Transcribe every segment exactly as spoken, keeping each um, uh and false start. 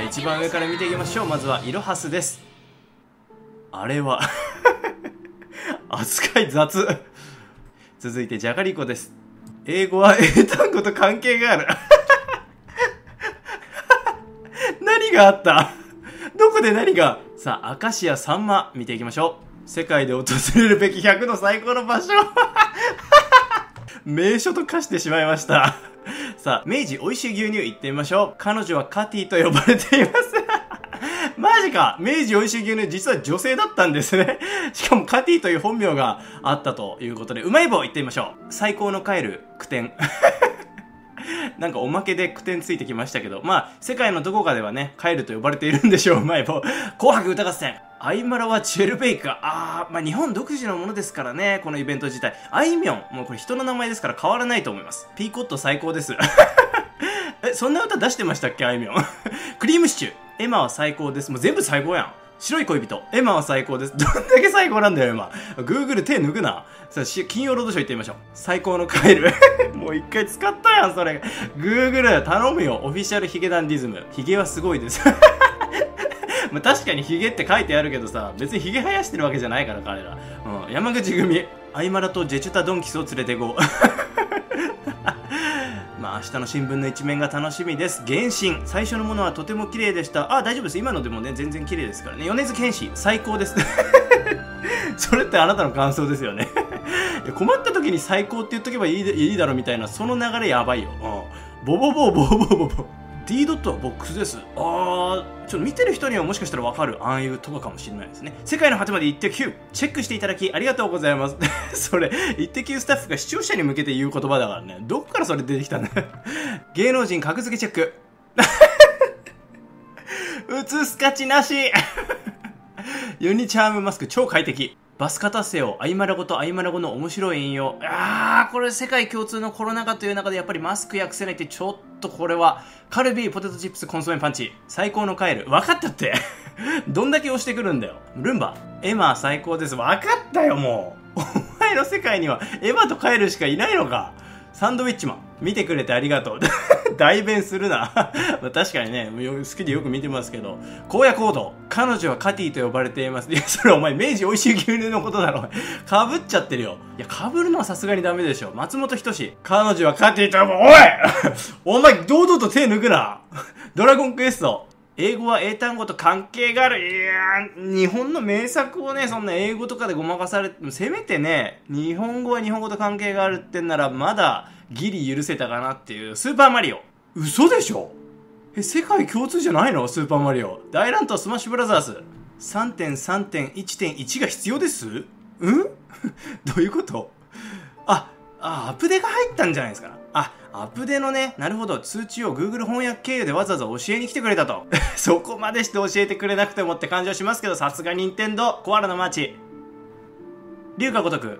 あ一番上から見ていきましょう。まずはイロハスです。あれは扱い雑続いてじゃがりこです。英語は英単語と関係がある何があったどこで何が。さあ、明石家さんま見ていきましょう。世界で訪れるべきひゃくの最高の場所名所と化してしまいましたさあ、明治おいしい牛乳行ってみましょう。彼女はカティと呼ばれていますマジか。明治おいしい牛乳実は女性だったんですねしかもカティという本名があったということで、うまい棒行ってみましょう。最高の帰る句点なんかおまけで句点ついてきましたけど、まあ世界のどこかではね帰ると呼ばれているんでしょう。うまい棒紅白歌合戦アイマラはチェルベイカー。あー、まあ日本独自のものですからね、このイベント自体。あいみょん、もうこれ人の名前ですから変わらないと思います。ピーコット最高ですえ、そんな歌出してましたっけ、あいみょんクリームシチュー、エマは最高です。もう全部最高やん。白い恋人、エマは最高です。どんだけ最高なんだよ、エマ。Google 手抜くな。さあ、金曜ロードショー行ってみましょう。最高のカエル。もう一回使ったやん、それ。Google 頼むよ。オフィシャルヒゲダンディズム。ヒゲはすごいです。まあ確かにヒゲって書いてあるけどさ、別にヒゲ生やしてるわけじゃないから、彼ら。うん、山口組。アイマラとジェチュタドンキスを連れて行こう。まあ明日の新聞の一面が楽しみです。原神最初のものはとても綺麗でした。あ、大丈夫です。今のでもね全然綺麗ですからね。米津玄師最高ですそれってあなたの感想ですよね困った時に最高って言っとけばいいでいいだろみたいな、その流れやばいよ。うん、ボボボボボボボボ D ドットはボックスです。あー、ちょっと見てる人にはもしかしたらわかるああいうとかかもしれないですね。世界の果てまでイッテ Q チェックしていただきありがとうございますそれイッテ Q スタッフが視聴者に向けて言う言葉だからね。どこからそれ出てきたんだ芸能人格付けチェック映す価値なしユニチャームマスク超快適。バスカ達成をアイマラ語とアイマラ語の面白い引用。あー、これ世界共通のコロナ禍という中でやっぱりマスク訳せないってちょっとこれは。カルビーポテトチップスコンソメパンチ最高のカエル。分かったってどんだけ押してくるんだよ。ルンバエマ最高です。分かったよもうお前の世界にはエマとカエルしかいないのか。サンドウィッチマン見てくれてありがとう代弁するなまあ確かにね好きでよく見てますけど。荒野行動彼女はカティと呼ばれています。いやそれお前明治おいしい牛乳のことだろ。かぶっちゃってるよ。いやかぶるのはさすがにダメでしょ。松本人志彼女はカティと呼ぶ。おいお前堂々と手抜くなドラゴンクエスト英語は英単語と関係がある。いやー、日本の名作をねそんな英語とかでごまかされて、せめてね日本語は日本語と関係があるってんならまだギリ許せたかなっていう。スーパーマリオ嘘でしょ。え、世界共通じゃないのスーパーマリオ。大乱闘スマッシュブラザーズ さんてんさんてんいちてんいち が必要です。うんどういうこと。ああ、アップデが入ったんじゃないですか。あ、アップデのね、なるほど、通知を Google 翻訳経由でわざわざ教えに来てくれたとそこまでして教えてくれなくてもって感じはしますけど、さすが任天堂コアラのマーチ龍が如く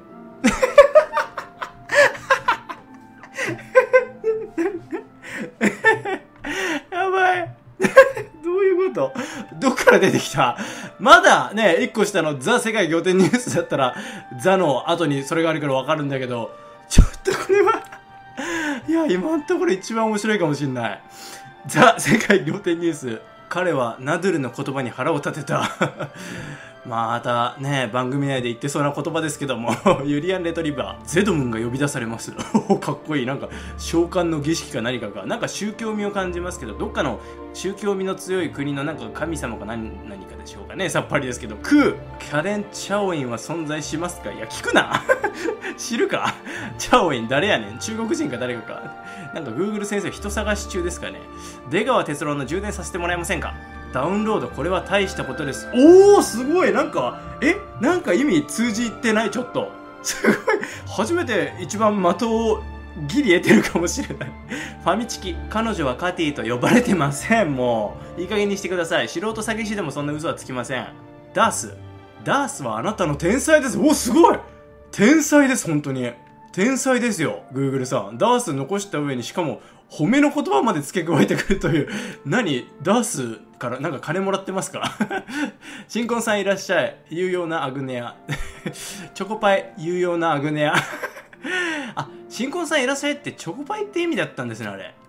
やばいどういうこと。どっから出てきた。まだねいっこ下のザ世界仰天ニュースだったらザの後にそれがあるからわかるんだけど、ちょっとこれはいや今のところ一番面白いかもしんない。ザ世界仰天ニュース。彼はナドゥルの言葉に腹を立てたまたね番組内で言ってそうな言葉ですけどもユリアン・レトリバーゼドムンが呼び出されますかっこいい。なんか召喚の儀式か何かか、なんか宗教味を感じますけど、どっかの宗教味の強い国のなんか神様か何何かでしょうかね。さっぱりですけど。クーキャレン・チャオインは存在しますか。いや聞くな知るかチャオイン誰やねん。中国人か誰かか。なんか Google 先生人探し中ですかね。出川哲朗の充電させてもらえませんか。ダウンロードこれは大したことです。おーすごい。なんかえなんか意味通じてない。ちょっとすごい。初めて一番的をギリ得てるかもしれないファミチキ彼女はカティと呼ばれてません。もういい加減にしてください。素人詐欺師でもそんな嘘はつきません。ダースダースはあなたの天才です。おすごい天才です。本当に天才ですよ Google さん。ダース残した上にしかも褒めの言葉まで付け加えてくるという。何ダースからなんか金もらってますか新婚さんいらっしゃい。有用なアグネアチョコパイ有用なアグネアあ、新婚さんいらっしゃいってチョコパイって意味だったんですね。あれ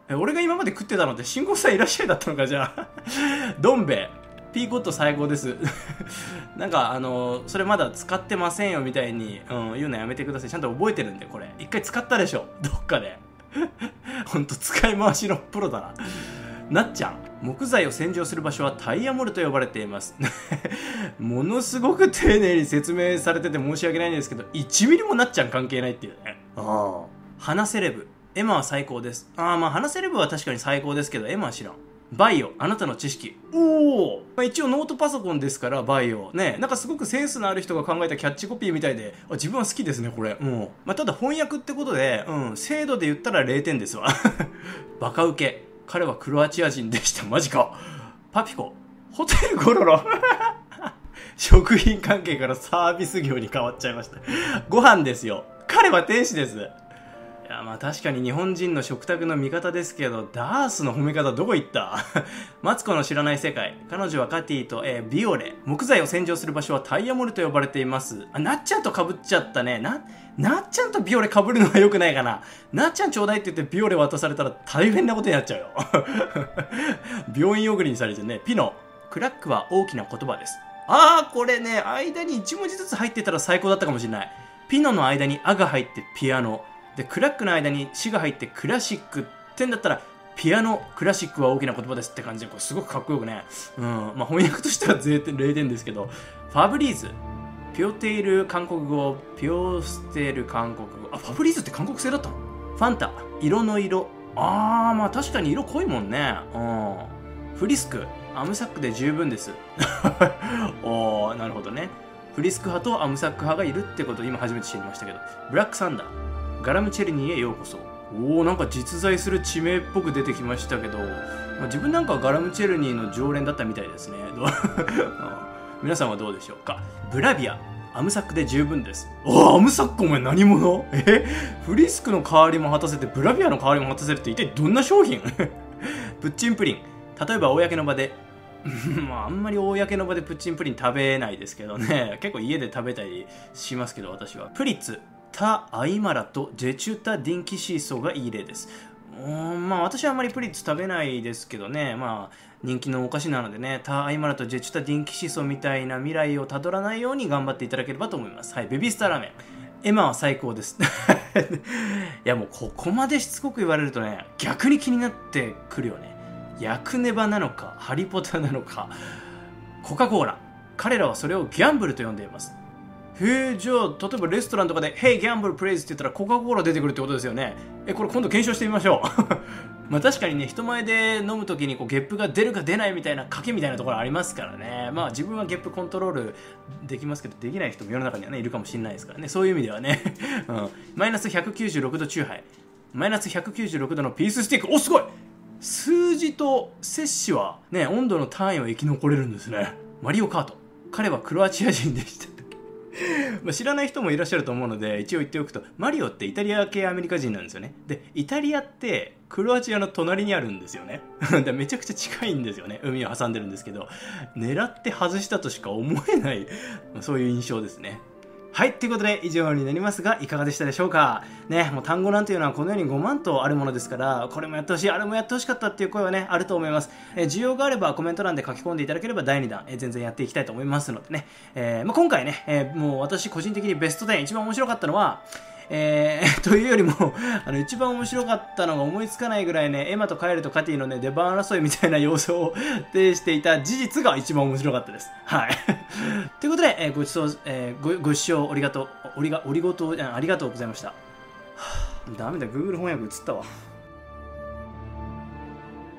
え、俺が今まで食ってたのって新婚さんいらっしゃいだったのか、じゃあ。どん兵衛。ピーコット最高です。なんか、あのー、それまだ使ってませんよみたいに、うん、言うのやめてください。ちゃんと覚えてるんで、これ。一回使ったでしょ。どっかで。ほんと、使い回しのプロだな。なっちゃん。木材を洗浄する場所はタイヤモルと呼ばれています。ものすごく丁寧に説明されてて申し訳ないんですけど、いちミリもなっちゃん関係ないっていうね。ああ。花セレブ。エマは最高です。ああ、まあ花セレブは確かに最高ですけど、エマは知らん。バイオ、あなたの知識。おお、まあ、一応ノートパソコンですから、バイオ。ね、なんかすごくセンスのある人が考えたキャッチコピーみたいで、あ、自分は好きですね、これ。うん。まあ、ただ翻訳ってことで、うん、精度で言ったられいてんですわ。バカウケ。彼はクロアチア人でした。マジか。パピコ。ホテルゴロロ。食品関係からサービス業に変わっちゃいました。ご飯ですよ。彼は天使です。いや、まあ確かに日本人の食卓の味方ですけど、ダースの褒め方どこ行った？マツコの知らない世界。彼女はカティと、えー、ビオレ。木材を洗浄する場所はタイヤモルと呼ばれています。あ、なっちゃんと被っちゃったね。な、なっちゃんとビオレ被るのは良くないかな。なっちゃんちょうだいって言ってビオレ渡されたら大変なことになっちゃうよ。病院送りにされてね。ピノ。クラックは大きな言葉です。あー、これね、間にいち文字ずつ入ってたら最高だったかもしれない。ピノの間にアが入ってピアノ。で、クラックの間にシが入ってクラシックってんだったら、ピアノ、クラシックは大きな言葉ですって感じで、これすごくかっこよくね。うん。まあ翻訳としてはれいてんですけど、ファブリーズ。ピオテイル韓国語、ピオステル韓国語。あ、ファブリーズって韓国製だったの？ファンタ、色の色。あー、まあ確かに色濃いもんね。うん。フリスク、アムサックで十分です。おー、なるほどね。フリスク派とアムサック派がいるってことを今初めて知りましたけど。ブラックサンダー。ガラムチェルニーへようこそ。おお、なんか実在する地名っぽく出てきましたけど、まあ、自分なんかはガラムチェルニーの常連だったみたいですね。皆さんはどうでしょうか。ブラビア、アムサックで十分です。おお、アムサックお前何者？えフリスクの代わりも果たせて、ブラビアの代わりも果たせるって一体どんな商品？プッチンプリン。例えば公の場で、まああんまり公の場でプッチンプリン食べないですけどね。結構家で食べたりしますけど、私は。プリッツ。タ・アイマラとジェチュタ・ディンキシーソーがいい例です。うーん、まあ私はあんまりプリッツ食べないですけどね。まあ人気のお菓子なのでね、タ・アイマラとジェチュタ・ディンキシーソーみたいな未来をたどらないように頑張っていただければと思います。はい、ベビースターラーメン。エマは最高です。いやもうここまでしつこく言われるとね、逆に気になってくるよね。ヤクネバなのか、ハリポタなのか、コカ・コーラ。彼らはそれをギャンブルと呼んでいます。へえ、じゃあ、例えばレストランとかで、Hey, gamble, please って言ったらコカ・コーラ出てくるってことですよね。え、これ今度検証してみましょう。まあ確かにね、人前で飲むときにこうゲップが出るか出ないみたいな賭けみたいなところありますからね。まあ自分はゲップコントロールできますけど、できない人も世の中にはね、いるかもしれないですからね。そういう意味ではね。うん。マイナスひゃくきゅうじゅうろくどチューハイ。マイナスひゃくきゅうじゅうろくどのピーススティック。お、すごい！数字と摂氏はね、温度の単位は生き残れるんですね。マリオカート。彼はクロアチア人でした。まあ知らない人もいらっしゃると思うので一応言っておくと、マリオってイタリア系アメリカ人なんですよね。でイタリアってクロアチアの隣にあるんですよね。でめちゃくちゃ近いんですよね。海を挟んでるんですけど、狙って外したとしか思えない、まあ、そういう印象ですね。はい、ということで以上になりますがいかがでしたでしょうか。ね、もう単語なんていうのはこのようにごまんとあるものですから、これもやってほしい、あれもやってほしかったっていう声はね、あると思います。えー、需要があればコメント欄で書き込んでいただければだいにだん、えー、全然やっていきたいと思いますのでね。えーまあ、今回ね、えー、もう私個人的にベストじゅう一番面白かったのは、えー、というよりもあの一番面白かったのが思いつかないぐらいね、エマとカエルとカティのね出番争いみたいな様相を呈していた事実が一番面白かったです。はい。ということで、えー、ごちそう、えー、ごご視聴ありがとう、おりがおりごとありがとうございました。はあ、ダメだ、Google 翻訳映ったわ。